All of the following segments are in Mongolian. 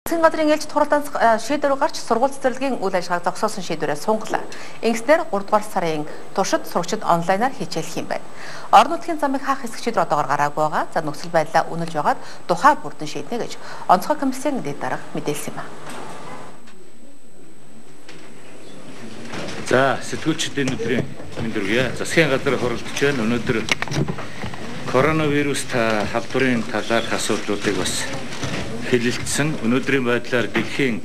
Засгийн газрын ээлж туралдаан шийдвэр гарч сургууль цэцэрлэгийн үйл ажиллагааг зогсоосон шийдвэрээ сунгалаа. Ингэснээр 3 дугаар сарын туршид сурагчид онлайнаар хичээлэх юм байна. Орон нутгийн замыг хаах хэсэг шийдвэр одоогоор гараагүй байгаа. За нөхцөл байдлаа үнэлж байгаад тухай бүрдэн шийднэ гэж онцгой комиссийн дэд дарга мэдээлсэн юм. За сэтгүүлчдийн өдрийн мэнд хүргэе. Засгийн газар хуралдаж байна. Өнөөдөр коронавирус халдварын талаарх асуудлуудыг бас хэлэлцсэн. Өнөөдрийн байдлаар дэлхийн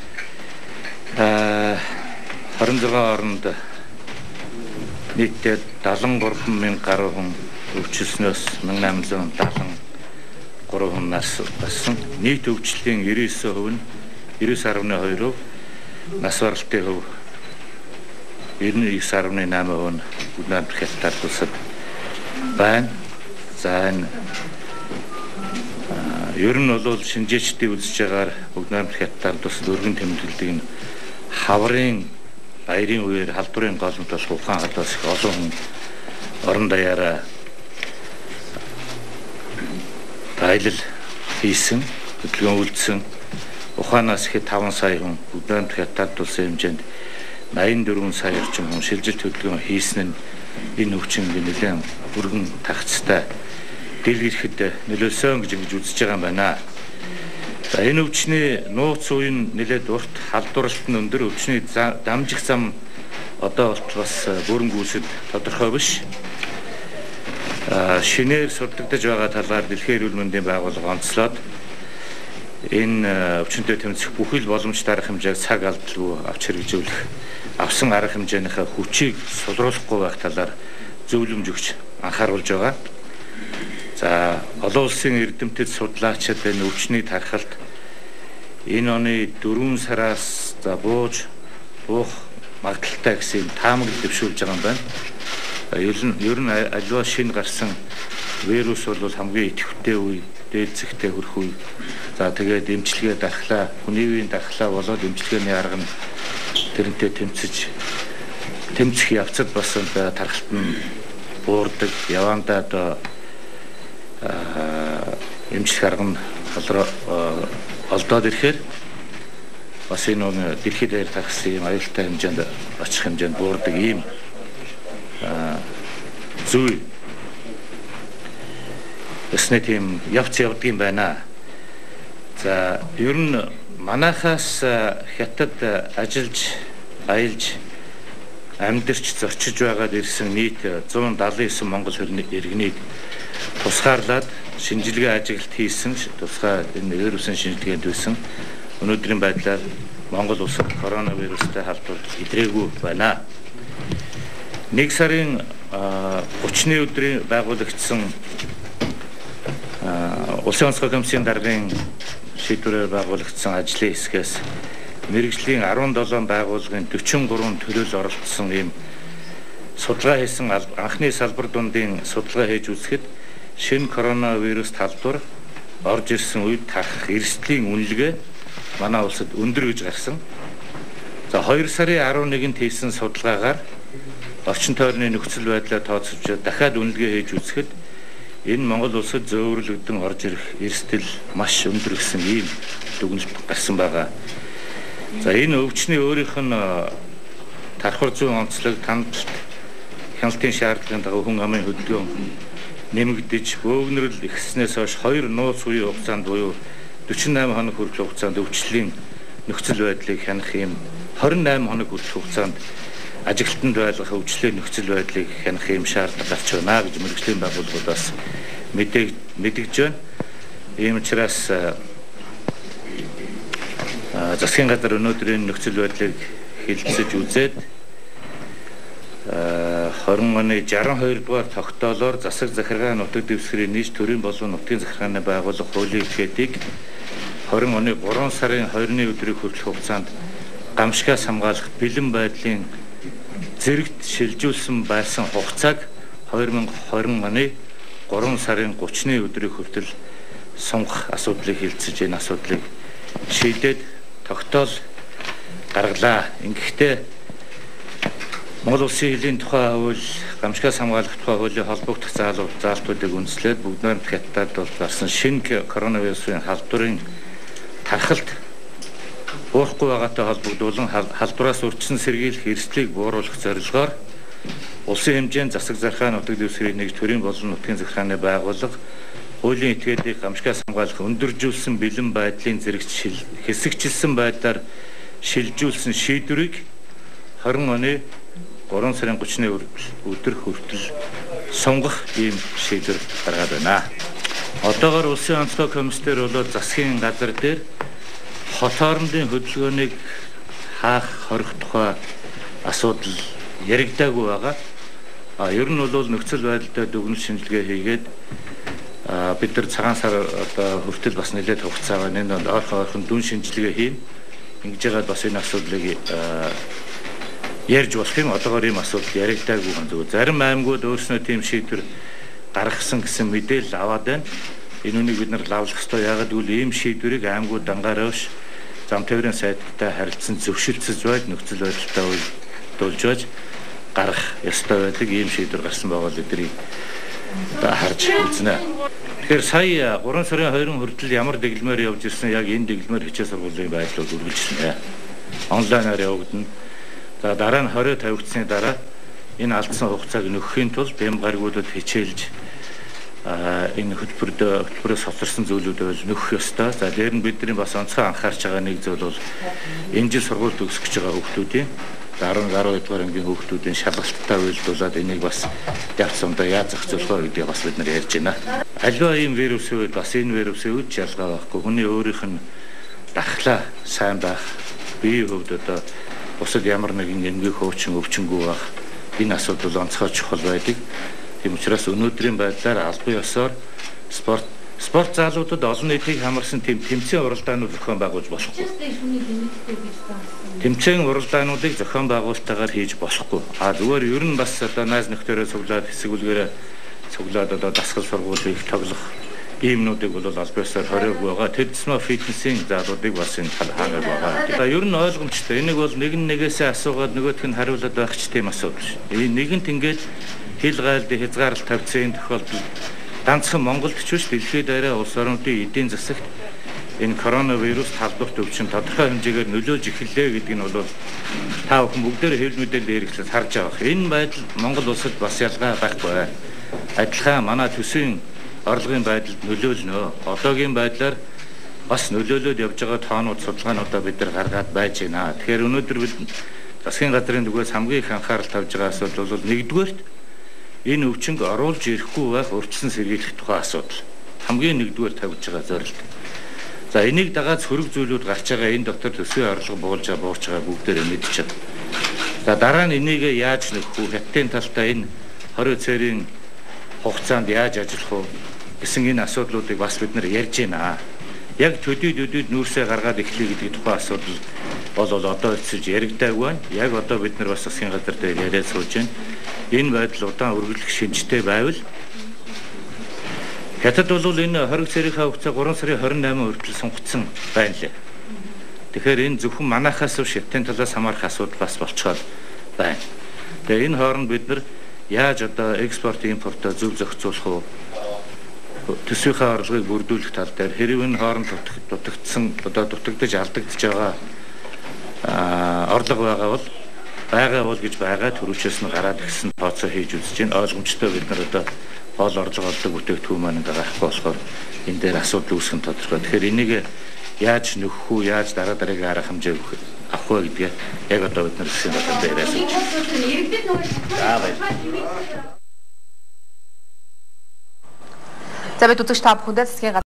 26 орнд нийтдээ 73,000 гаруй хүн өвчлснөөс 1873 хүн нас барсан. Нийт өвчлөлийн 99% нь 99.2%, нас баралтын хөв 99.8% нь Бүгд хятад улсад байна. За энэ ер нь бол шинжээчдийн үзэж байгаагаар Бүгд хятад улсад өргөн тэмдэглэдэг хаврын баярын үеэр халдварын голомт болох Ухаан хотоос их олон хүн орон даяараа аялал хийсэн, хөдөлгөөн үйлдсэн. Ухаанаас ихэд 5 сая хүн Бүгд хятад улсын хэмжээнд 84 сая орчим хүн шилжилт хөдөлгөөн хийсэн нь энэ өвчнөд нэлээд өргөн тагцтай дэлгэрэхэд нөлөөсөн гэж ингэж үзэж байгаа юм байна. За энэ өвчний нууц үе нь нэлээд урт, халдварлалт нь өндөр, өвчний дамжих зам одоо болтол бас бүрэн гүйцэд тодорхой биш. Шинээр сурдагдж байгаа талаар Дэлхийн эрүүл мэндийн байгууллага онцлоод энэ өвчнөд тэмцэх бүхэл боломжтой арга хэмжээг цаг алдалгүй авч хэрэгжүүлэх, авсан арга хэмжээнийхээ хүчийг сулруулахгүй байх талаар зөвлөмж өгч анхааруулж байгаа. За олон улсын эрдэмтэд судлаачид энэ өвчний тархалт энэ оны 4 сараас буух магадaltaй гэсэн таамаглал дэвшүүлж байгаа юм байна. Ер нь аливаа шинэ гарсан вирус бол хамгийн идэвхтэй үе, дээдсэгтэй хүрэх үе. За тэгээд эмчилгээ дархлаа, хүний үеийн дархлаа болоод эмчилгээний арга нь тэрнтэй тэмцэх явцад бас тархалт нь буурдаг, явандаа одоо эмчлэх арга нь олдоод ирэхээр бас энэ дэлхийд даяар тархсан юм аюултай хэмжээнд очих хэмжээнд буурдаг ийм зүй өснө тийм явц явдаг юм байна. За ер нь манайхаас хятад ажиллаж, аялж, амьдарч зорчиж байгаад ирсэн нийт 179 монгол иргэнийг тусгаарлаад шинжилгээ ажиглалт хийсэн, тусгай энэ вирусын шинжилгээнд байсан. Өнөөдрийн байдлаар Монгол улсад коронавирустай халдвар идрээгүй байна. 1 сарын 30-ны өдрийн байгуулагдсан Улсын онцгой комиссийн даргын шийдвэрээр байгуулагдсан ажлын хэсгээс мэргэжлийн 17 байгууллагын 43 төлөөлөл оролцсон ийм судалгаа хийсэн анхны салбар дундын судалгаа хийж үзэхэд шинэ коронавирус халдвар орж ирсэн үед тархах эрсдлийн үнэлгээ манай улсад өндөр гэж гарсан. За 2 сарын 11-нд хийсэн судалгаагаар орчин тойрны нөхцөл байдлаа тооцоолж дахиад үнэлгээ хийж үзэхэд энэ Монгол улсад зөөвөрлөгдөн орж ирэх эрсдэл маш өндөр гэсэн ийм дүгнэлт гарсан байгаа. За энэ өвчний өөрийнх нь тархвар зүйн онцлог, хяналтын шаардлагын дагуу хүн амын хөдөлгөөн нэмэгдэж, бөөгнөрл ихснээс хойш 2 нууц үеийн хугацаанд буюу 48 хоног хүрэх хугацаанд өвчлөлийн нөхцөл байдлыг хянах юм 28 хоног хүрэх хугацаанд ажиглалтанд байлгах өвчлөлийн нөхцөл байдлыг хянах юм шаардлага гарч байна гэж мэргэжлийн байгууллагуудаас мэдэгдэж байна. Ийм учраас засгийн газар өнөөдрийн нөхцөл байдлыг хэлэлцэж үзээд 20 оны 62 дугаар тогтоолоор засаг захиргаа нутаг дэвсгэрийн нийт төрийн болон нутгийн захиргааны байгууллага хуулийн этгээдийг 20 оны 3 сарын 20-ны өдрийг хүртэх хугацаанд гамшигаас хамгаалах бэлэн байдлын зэрэгт шилжүүлсэн байсан хугацааг 2020 оны 3 сарын 30-ны өдрийг хүртэл сунгах асуудлыг хэлэлцэж энэ асуудлыг шийдээд тогтоол гаргалаа. Ингэхдээ Монгол улсын хилийн тухай хууль, гамшигаас хамгаалах тухай хуулийн холбогдох заалтуудыг үндэслээд Бүгд хятад бол гарсан шинэ коронавирусын халдварын тархалт буурахгүй байгаатай холбогдуулан халдвараас урьдчилан сэргийлэх эрсдлийг бууруулах зорилгоор улсын хэмжээнд засаг захиргааны нутаг дэвсгэрийн нэг төрийн болон нутгийн захиргааны байгууллага хуулийн этгээдийг гамшигаас хамгаалах өндөржүүлсэн бэлэн байдлын зэрэгч хэсэгчилсэн байдлаар шилжүүлсэн шийдвэрийг 20 оны 3 сарын 30-ны өдөр хүртэл сонгох ийм шийдвэр гаргаад байна. Одоогоор улсын онцгой комиссээр бол засгийн газар дээр хот хоорондын хөдөлгөөнийг хаах хорих тухай асуудал яригдаагүй байгаа. Ер нь бол нөхцөл байдлаа дүгнэлт шинжилгээ хийгээд бид нар цагаан сар одоо хүртэл бас нэлээд хугацаа байна. Энэ ойрхон дүн шинжилгээ хийн. Ингэж яагаад бас энэ асуудлыг ярьж болох юм. Одоогоор ийм асуудал яригдаагүй гэн зүгээр. Зарим аймагуд өөрснөө тийм шийдвэр гаргасан гэсэн мэдээлэл аваад байна. Энэ үнийг бид нар лавлах ёстой. Яагаад гэвэл ийм шийдвэрийг аймагуд дангаараа ш зам тээврийн сайттай харилцан зөвшөлтсөж байд нөхцөл байдалтай дуулж байж гарах ёстой байдаг ийм шийдвэр гарсан байгаа л эдрийг харж үзнэ. Тэгэхээр сая 3 сарын 20 хүртэл ямар дэглэмээр явж ирсэн яг энэ дэглэмээр хичээл сургуулийн байдлыг үргэлжлэнэ. Онлайнаар явагдана. За дараа нь 20 тавигдсны дараа энэ алдсан хугацааг нөхөхийн тулд бямгаргуудад хичээлж энэ хөтөлбөрөөс хоцорсон зүйлүүдээ бол нөхөх ёстой. За дээр нь бидний бас онцгой анхаарч байгаа нэг зүйл бол энэ жил сургууль төгсөж байгаа хүүхдүүдийн 10 12 дугаар ангийн хүүхдүүдийн шалгалттай уйлдуулаад энийг бас явц сондоо яаж зохицуулах вэ гэдгийг бас бид нар ярьж байна. Аливаа ийм вирусын үед бас энэ вирусын үед ялгаа байхгүй. Хүний өөрийнх нь дахлаа сайн байх, биеийн хувьд одоо бусад ямар нэгэн эмгэг хуучин өвчнгүй байх энэ асуудал онцгой чухал байдаг. Тийм учраас өнөөдрийн байдлаар албан ёсоор спорт залуудад олон нийтийг хамарсан тийм тэмцээн уралдаанууд зохион байгуулж болохгүй. Тэмцээн уралдаануудыг зохион байгуулалтаагаар хийж болохгүй. Зүгээр ер нь бас одоо найз нөхдөөрөө цуглаад хэсэг үлгээрээ цуглаад одоо дасгал сургуулийг тоглох иймнүүдийг бол албан ёсоор хориог байгаа. Тэдсмэ фитнесийн залуудыг бас энэ хаанаг байгаа. Ер нь ойлгомжтой. Энийг бол нэг нэгээсээ асуугаад нөгөөх нь хариулаад байх ч тийм асуудал ш. Нэгэнт ингээд хил гайлд хязгаарлалт тавьсан тохиолдолд ганцхан Монголд ч биш дэлхийд арай улс орнуудын эдийн засагт энэ коронавирус талбарт өвчин тодорхой хэмжээгээр нөлөөлж эхэллээ гэдэг нь бол та бүхэн бүгдээр хэвлэл мэдээлэл хэрэглэж харж байгаа. Энэ байдал Монгол улсад бас ялгаа байхгүй. Адилхан манай төсвийн орлогын байдалд нөлөөлнө. Одоогийн байдлаар бас нөлөөлөд явж байгаа тоонууд судалгаануудаа бид нар гаргаад байж байна. Тэгэхээр өнөөдөр бид засгийн газрын зүгээс хамгийн их анхаарал тавьж байгаа асуудал бол нэгдүгээрт энэ өвчнөд оруулж ирэхгүй байх урьдчилан сэргийлэх тухай асуудал. Хамгийн нэгдүгээр тавьж байгаа зорилт. За энийг дагаад сөрөг зүйлүүд гарч байгаа энэ доктор төсвийн орлого буурж байгаа бүгдээрээ мэдчихэв. За дараа нь энийг яаж нөхөх вэ? Хятадын талдаа энэ 20 цэрийн хугацаанд яаж ажиллах вэ гэсэн энэ асуудлуудыг бас бид нар ярьж байна. Яг төдийд нүүрсээ гаргаад эхлэе гэдэг тухай асуудал бол одоо өцөж яригдаагүй байна. Яг одоо бид нар бас засгийн газар дээр яриад сууж байна. Энэ байдал удаан үргэлжлэх шинжтэй байвал Хятад бол энэ 20 цэрийнхээ хугацаа 3 сарын 28 хүртэл сунгацсан байна лээ. Тэгэхээр энэ зөвхөн манайхаас биш Хятадын талаас хамаарах асуудал бас болчиход байна. Тэгээ энэ хооронд бид нар яаж одоо экспорт импортоо зөв зохицуулах вэ? Төсвийнхээ орлогыг бүрдүүлэх тал дээр хэрэг энэ хооронд дутагдсан одоо дутагдж алдагдж байгаа орлого байгаа бол гэж байгаа төрөвчөөс нь гараад гисэн тооцоо хийж үзэж байна. Ойлгомжтой бид нар одоо гол орлого олдог бүтээгдэхүүн маань байгаа болохоор энэ дээр асуудал үүсгэн тодорхой. Тэгэхээр энийг яаж нөхөх үү, яаж дараагийн арга хэмжээ авах вэ гэдгээ яг одоо бид нар засгийн газар дээр яриад байна. За бид үзэгч та бүхэндээ засгийн